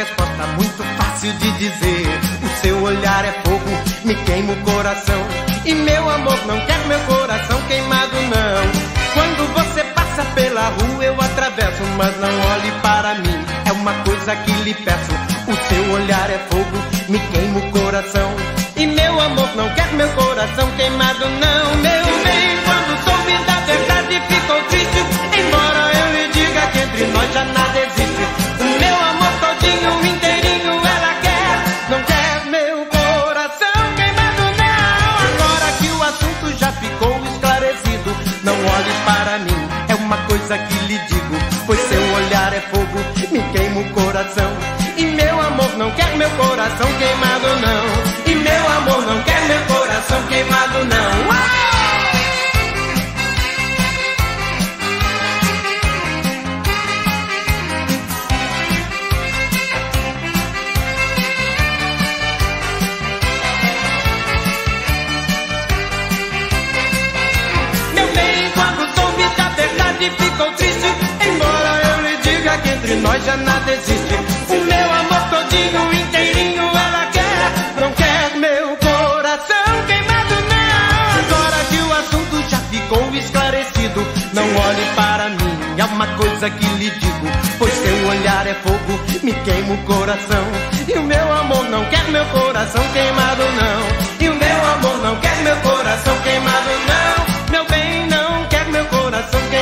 resposta muito fácil de dizer. O seu olhar é fogo, me queima o coração. E meu amor não quer meu coração queimado não. Quando você passa pela rua eu atravesso, mas não olhe para mim, é uma coisa que lhe peço. O seu olhar é fogo, me queima o coração. E meu amor não quer meu coração queimado não. Meu bem, quando soube da verdade ficou triste, embora eu lhe diga que entre nós já nada existe. O meu amor todinho, inteirinho ela quer, não quer meu coração queimado não. Agora que o assunto já ficou esclarecido, não olhe para mim, é uma coisa que lhe digo, pois seu olhar é fogo, me queima o coração. E meu amor não quer meu coração queimado não. E meu amor não quer meu coração queimado não. Meu bem, quando soube da verdade ficou triste, embora eu lhe diga que entre nós já nada existe. O meu amor todinho, inteirinho ela quer, não quer meu coração queimado não. Agora que o assunto já ficou esclarecido, não olhe para mim, é uma coisa que lhe digo, pois seu olhar é fogo, me queima o coração. E o meu amor não quer meu coração queimado não. E o meu amor não quer meu coração queimado não. Meu bem não quer meu coração queimado.